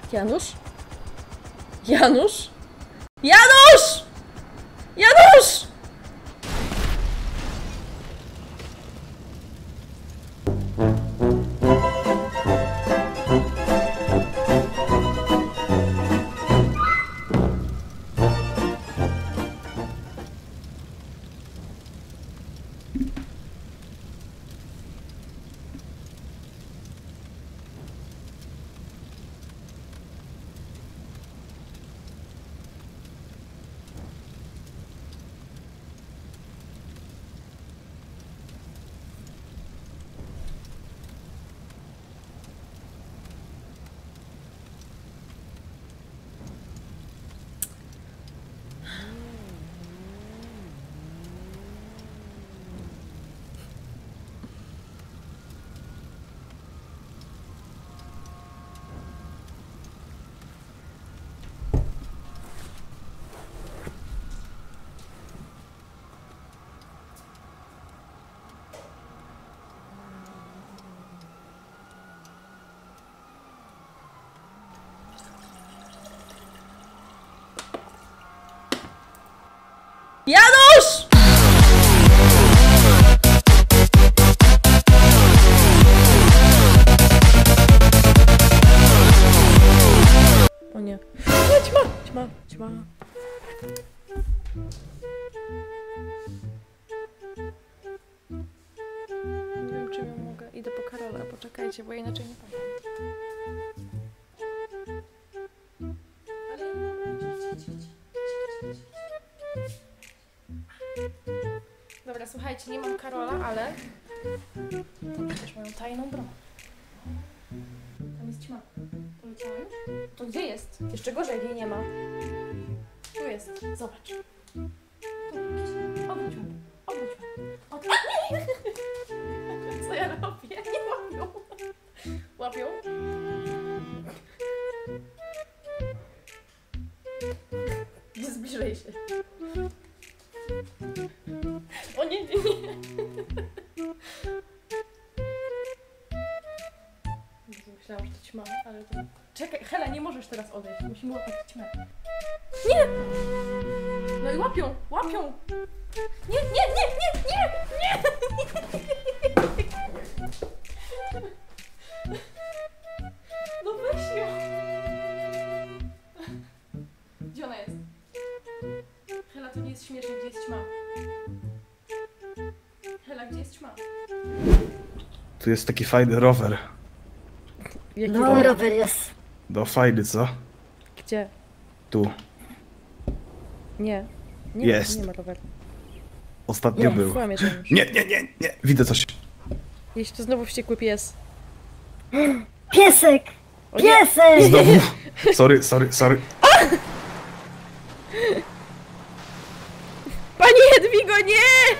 Janusz? Janusz? Janusz! Janusz! Janusz! O nie. Ćma, ćma, ćma. Nie wiem, czy ja mogę. Idę po Karola, poczekajcie, bo ja inaczej nie pamiętam. Dobra, słuchajcie, nie mam Karola, ale tam też moją tajną broń. Tam jest ćma. Poleciała już? To gdzie jest? Jeszcze gorzej, jak jej nie ma. Tu jest. Zobacz. Obróć ją. Obróć ją. Co ja robię? Nie łapią. Łapią? Nie zbliżaj się. O nie, nie, nie. Myślałam, że to ćma, ale to... Czekaj, Hela, nie możesz teraz odejść. Musimy łapać ćmę. Nie! No i łapią, łapią! Nie, nie, nie, nie, nie, nie! No weź ją! Gdzie ona jest? Hela, to nie jest śmieszne, gdzie jest ćma? Hela, gdzie jest ćma? Tu jest taki fajny rower. Jaki No, rower jest. No fajny, co? Gdzie? Tu. Nie. Nie Jest. Ma, nie ma roweru. Ostatnio Jest. był. Kłamiesz już. Nie, nie, nie, nie. Widzę coś. Jeśli to znowu wściekły pies. Piesek! O nie. Piesek! Znowu. Sorry, sorry, sorry. Pani Jadwigo, nie!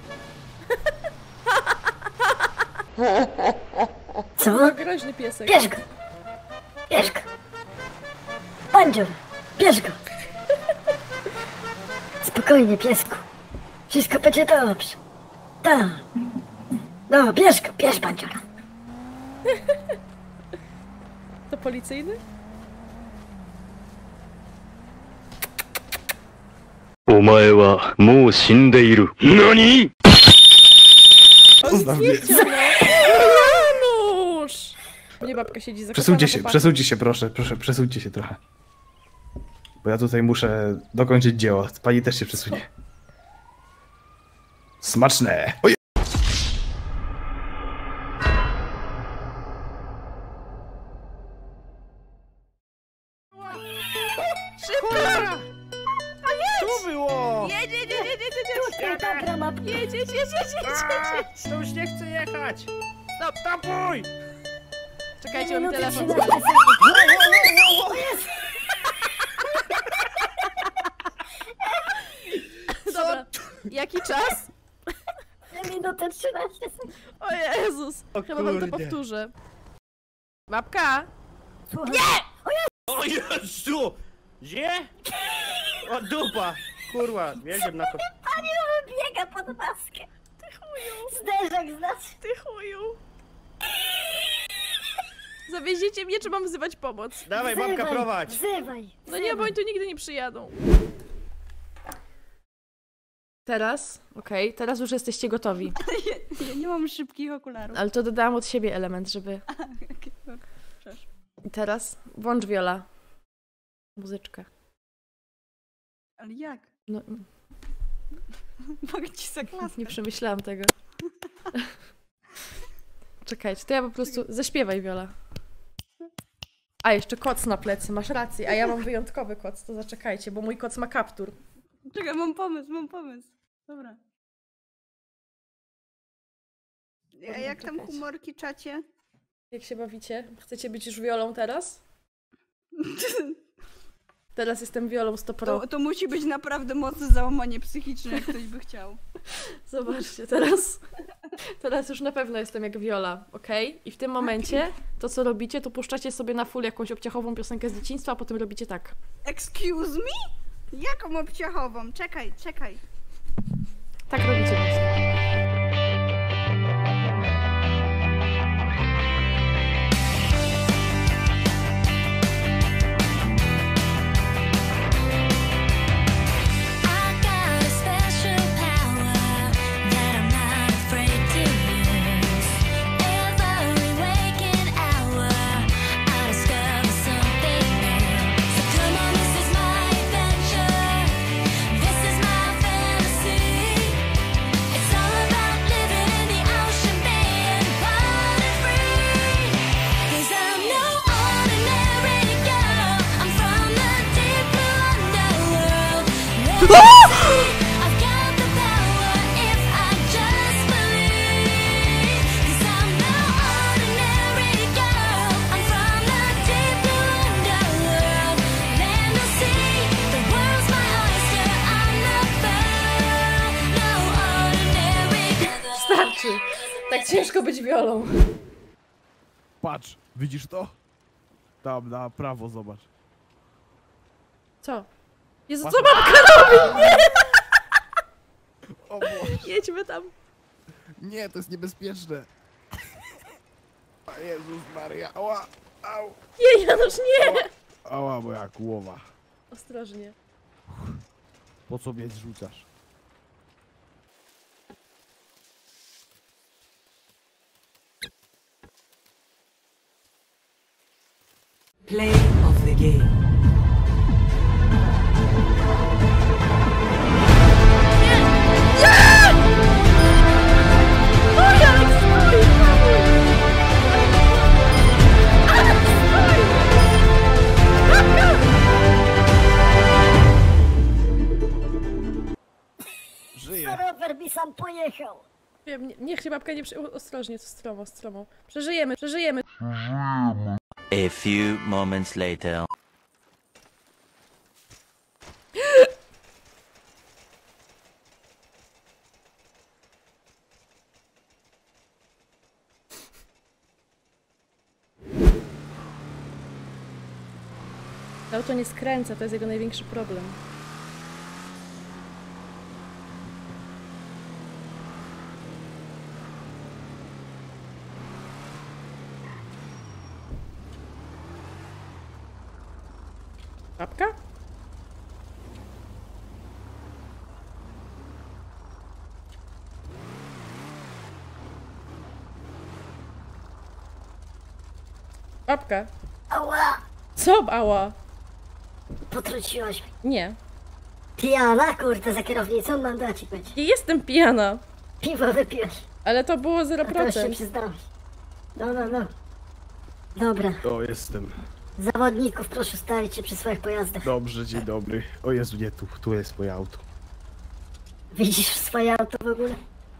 Co? To groźny piesek. Bierz go! Bierz go! Bandzior! Bierz go! Spokojnie, piesku. Wszystko będzie dobrze. Tak. No, bierz go, bierz bandziora. To policyjny? お前はもう死んでいる。何？ Zostaw mnie. Nie chciał, no. Janusz! Nie, babka siedzi za Przesuńcie się, proszę, proszę, przesuńcie się trochę. Bo ja tutaj muszę dokończyć dzieło. Pani też się przesunie. Smaczne! Oj! Szybko! Tu było! Jedź! Dobra, mapka. Jedź! To już nie chcę jechać! Stop. Stopuj! Czekajcie, mam telefon. 13 sekund. O jest! Dobra. Jaki czas? Minutę 13 sekund. O Jezus! O Chyba wam to kurde. powtórzę. Babka! Słuchaj. O Jezu! Gdzie? O dupa! Kurwa, wjeżdżam na to. Pani biega pod maskę. Ty chuju! Zderzak znaczy. Ty chuju! Zawieziecie mnie, czy mam wzywać pomoc? Dawaj, babka, prowadź. Wzywaj. No nie, bo oni tu nigdy nie przyjadą. Teraz? Okej, teraz już jesteście gotowi. Ja nie mam szybkich okularów. Ale to dodałam od siebie element, żeby... Przepraszam. I teraz włącz, Viola. Muzyczkę. Ale jak? No, Mogę ci zaklaskać. nie przemyślałam tego. Czekajcie, to ja po prostu... Zaśpiewaj, Viola. A, jeszcze koc na plecy, masz rację. A ja mam wyjątkowy koc, to zaczekajcie, bo mój koc ma kaptur. Czekaj, mam pomysł. Dobra. A jak tam Czekać. humorki czacie? Jak się bawicie? Chcecie być już Violą teraz? Teraz jestem Violą 100%. To musi być naprawdę mocne załamanie psychiczne, jak ktoś by chciał. Zobaczcie, teraz już na pewno jestem jak Viola, okej? I w tym momencie to, co robicie, to puszczacie sobie na full jakąś obciachową piosenkę z dzieciństwa, a potem robicie tak. Excuse me? Jaką obciachową? Czekaj. Tak robicie właśnie. I got a special power that I'm not afraid to use. Every waking hour, I discover something new. So come on, this is my adventure. This is my fantasy. It's all about living in the ocean, being wild and free. 'Cause I'm no ordinary girl. I'm from the deep blue underworld. I've got the power if I just believe. 'Cause I'm no ordinary girl. I'm from the deep blue underworld. Land or sea, the world's my oyster. I'm the pearl. No ordinary girl. Starczy! Tak ciężko być Violą. Patrz, widzisz to? Tam na prawo zobacz. Co? Jezu, Patrz. co babka robi? Nie! O Boże. Jedźmy tam. Nie, to jest niebezpieczne. O Jezus Maria, ała, au, Nie, Janusz, nie! ała moja głowa. Ostrożnie. Po co mnie zrzucasz? Play of the game. Oj, Alex, stój! Alex, stój! Babka! Żyję. Rower mi sam pojechał. Wiem, niech się babka nie ostrożnie, to stromo. Przeżyjemy. A few moments later. Auto nie skręca, to jest jego największy problem. Babka? Babka? Ała! Co, ała? Potrąciłaś mnie. Nie. Pijana, kurde, za kierownicą mandacik będzie. Nie jestem pijana, Piwo wypiłeś. ale to było A to już się 0%. przyznałeś. No. Dobra, O, jestem. zawodników proszę stawić się przy swoich pojazdach. Dobrze, dzień dobry. O Jezu, nie, tu jest moje auto. Widzisz swoje auto w ogóle?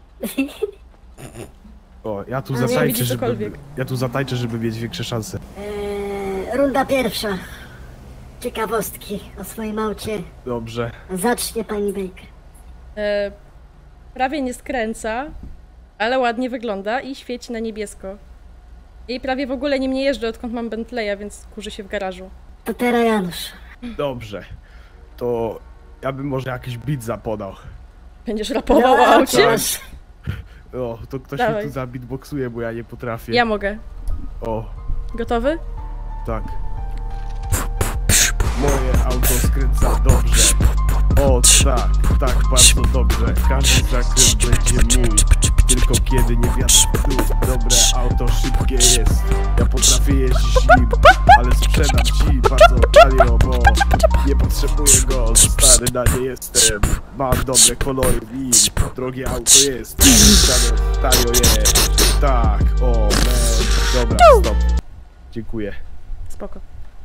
O, ja tu A nie zatańczę, widzi żeby... cokolwiek. Ja tu zatańczę, żeby mieć większe szanse. Runda pierwsza. Ciekawostki o swoim aucie. Dobrze. Zacznie pani Baker. Prawie nie skręca, ale ładnie wygląda i świeci na niebiesko. I prawie w ogóle nim nie jeżdżę, odkąd mam Bentleya, więc kurzy się w garażu. To teraz Janusz. Dobrze. To ja bym może jakiś beat zapodał. Będziesz rapował o aucie? proszę. O, to ktoś Dawaj. mi tu zabitboxuje, bo ja nie potrafię. Ja mogę. O, Gotowy? Tak. Moje auto skręca dobrze. O tak, tak bardzo dobrze. Każdy zakręt będzie mój. Tylko kiedy nie wiadomo znów. Dobre auto szybkie jest. Ja potrafię jeździć nim, ale sprzedam ci bardzo tanio, bo nie potrzebuję go. Stary na nie jestem. Mam dobre kolory w nim. Drogie auto jest. Tanio jest. Tak, o man. Dobra, stop. Dziękuję. Spoko.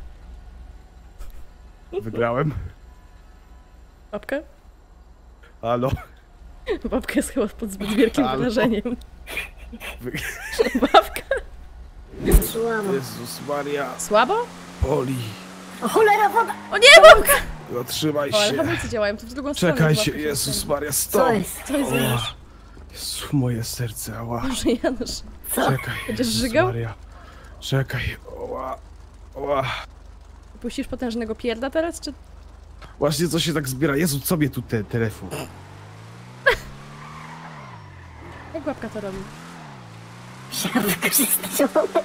Wygrałem. Babkę? Halo. Babka jest chyba pod zbyt wielkim Halo. wrażeniem. Wy... Babka? Słabo. Jezus Maria. Słabo? Boli. O cholera, woda! O nie, babka! Zatrzymaj O, ale się. hamulce działają, to w drugą stronę. Czekajcie, babka. Jezus Maria, stop. Co jest? Co jest? O, Jezu, moje serce, ała. Boże, Janusz. Co? Czekaj, Będziesz Jezus żygał? Maria. Czekaj, ała. Ała. Puścisz potężnego pierda teraz, czy... Właśnie co się tak zbiera. Jezu, co mnie tu ten telefon? Jak babka to robi? Chciałam wykorzystać moment.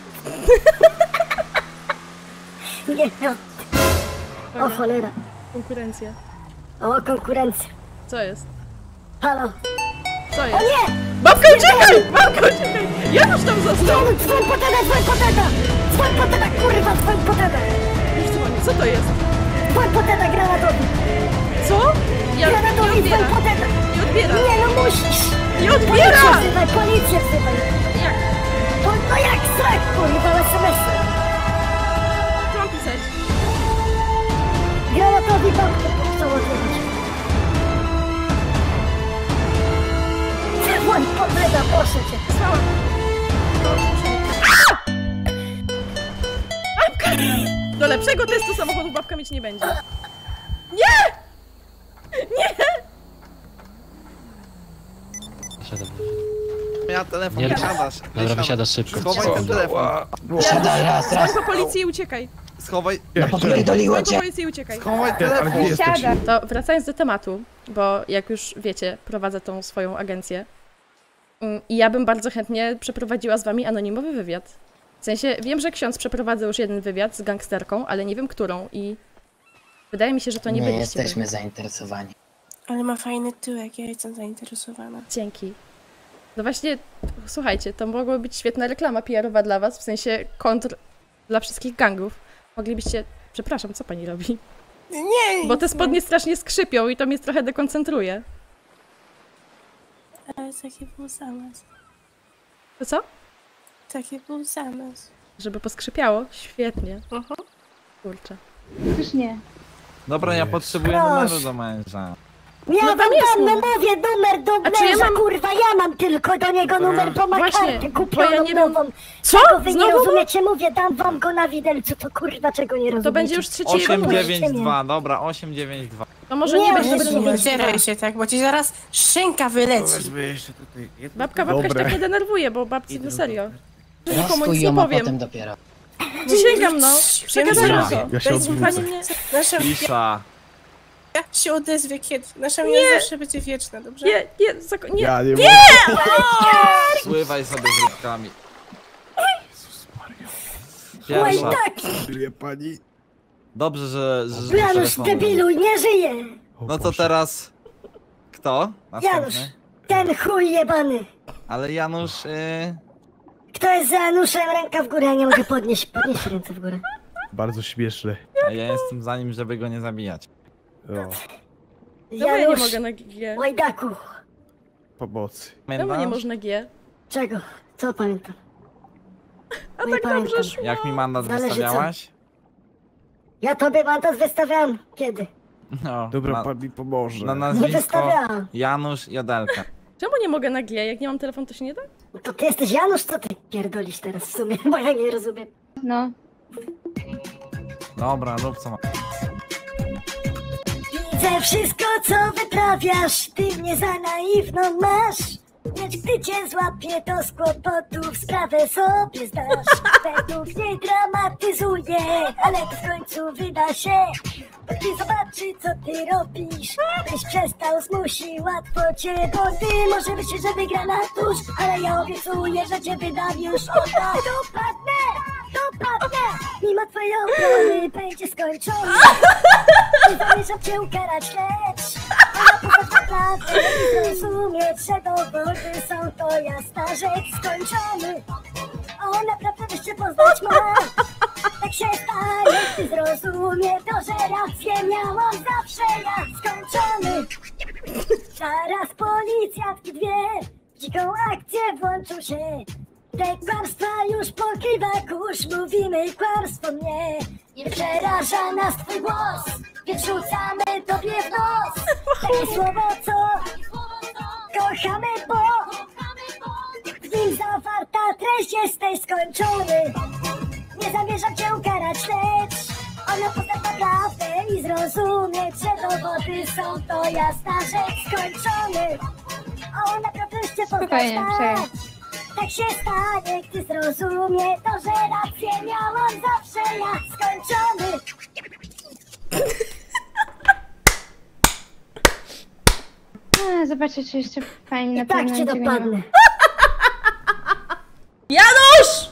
Nie, no. O cholera. Konkurencja. O, konkurencja. Co jest? Halo. Co jest? O nie! Babka, uciekaj! Babka, uciekaj! Janusz tam został! Dzwoń po teta, dzwoń po teta! Dzwoń po teta, kurwa, dzwoń po teta! Już dzwonię, co to jest? Dzwoń po teta, granatowi! Co? Ja nie Granatowi, dzwoń odbiera! po teta! Nie odbiera! Nie, no musisz! Nie Policję odbiera! wzywaj, policję wzywaj! Jak? No jak strach, kurwa, SMS-em! Co mam pisać? Granatowi babkę chcą odjechać. Dzwoń po teta, proszę cię! Słałem. Babka! Do lepszego testu samochodu babka mieć nie będzie. Nie! Nie! Ja telefon Nie, wysiadasz. Dobra, wysiadasz szybko. Schowaj ten telefon. Dzwoń po policję i uciekaj. Schowaj. Dzwoń po policję i uciekaj. Schowaj Ale telefon. gdzie jesteś? To wracając do tematu, bo jak już wiecie, prowadzę tą swoją agencję i ja bym bardzo chętnie przeprowadziła z wami anonimowy wywiad. W sensie, wiem, że ksiądz przeprowadza już jeden wywiad z gangsterką, ale nie wiem którą i wydaje mi się, że to nie byliście jesteśmy wy. zainteresowani. Ale ma fajny tyłek, ja jestem zainteresowana. Dzięki. No właśnie, słuchajcie, to mogła być świetna reklama PR-owa dla was, w sensie kontr dla wszystkich gangów. Moglibyście... Przepraszam, co pani robi? Nie! Bo te spodnie strasznie skrzypią i to mnie trochę dekoncentruje. Ale taki był zamysł. To co? Taki był zamysł. Żeby poskrzypiało? Świetnie. Kurczę. Już nie. Dobra, ja potrzebuję numeru do męża. Ja No wam tam jest dam, no numer. mówię, numer do A czy ja męża, mam- kurwa, ja mam tylko do niego numer, bo ma Właśnie, kartę bo kupioną ja nie wiem- nową. Co? Czego wy nie Znowu? rozumiecie? Mówię, dam wam go na widelcu, to kurwa, czego nie rozumiecie? To będzie już trzeci jego numer. 892, dobra, 892. To może nie być dobry numer. Zdzieraj się tak, bo ci zaraz szynka wyleci. jeszcze tutaj. Babka się Dobre. tak nie denerwuje, bo babci no serio. Nikomu Rozkuj nic nie ją, a powiem. potem dopiero. Przysięgam no. Przegadamy Dobra. to. Ja się odwrócę. Pani mnie... Nasza Cisza. ja się odezwie kiedy. Nasza miłość zawsze będzie wieczna, dobrze? Nie, nie, Ja nie mogę. Sływaj sobie z rybkami. Oj, Pierwsza. tak, Wie pani? Dobrze, że Janusz, telefonuję. debilu, nie żyje! O No to Boże. teraz... Kto? Janusz, Następny. ten chuj jebany! Ale Janusz... Kto jest za Januszem? Ręka w górę, ja nie mogę podnieść ręce w górę. Bardzo śmieszne. A ja jestem za nim, żeby go nie zabijać. O, Czemu ja nie Janusz, mogę na G? łajdaku, pomocy. Czemu nie Pamiętasz? można G? czego? Co pamiętam? A Nie tak dobrze pamiętam. szło. Jak mi mandat Zależy co. wystawiałaś? Ja tobie mandat wystawiałem. Kiedy? No, Dobra, pan mi pomoże. na Nie nazwisko wystawiałam. Janusz Jodelka. Czemu nie mogę na G? Jak nie mam telefonu, to się nie da? No to ty jesteś Janusz, co ty pierdolisz teraz w sumie, bo ja nie rozumiem. No. Dobra, rób co ma. Widzę wszystko, co wyprawiasz, ty mnie za naiwną masz. Lecz gdy cię złapię, to z kłopotów sprawę sobie zdasz. Według niej dramatyzuje, ale to w końcu wyda się. Bo gdy zobaczy, co ty robisz, byś przestał, zmusi łatwo cię. Bo ty może myślisz, że wygra na tuż, ale ja obiecuję, że cię wydam już. O tak, dopadnę dopadnę. Mimo twojej obrony będzie skończony. Nie zamierzam cię ukarać, lecz ona poza naprawdę i zrozumieć, że dowody są to jasna rzecz. Skończony. On naprawdę jeszcze poznać ma. Tak się stanie, ty zrozumie to, że rację miałam zawsze ja. Skończony. Zaraz policjantki dwie w dziką akcję włączą się. Te kłamstwa już pokrywa kurz, mówimy kłamstwo mnie. Nie przeraża nas twój głos, więc rzucamy tobie w nos. Takie słowo, co kochamy, bo w nim zawarta treść jesteś skończony. Nie zamierzam cię ukarać, lecz ona pozna naprawdę i zrozumieć, że dowody są to jasna rzecz. Skończony. On naprawdę cię poznać ma. Tak się stanie, gdy zrozumie to, że rację miałam zawsze ja. Skończony. Zobaczę, czy jeszcze fajnie na Tak pewno cię niczego nie dopadnę. ma. Janusz!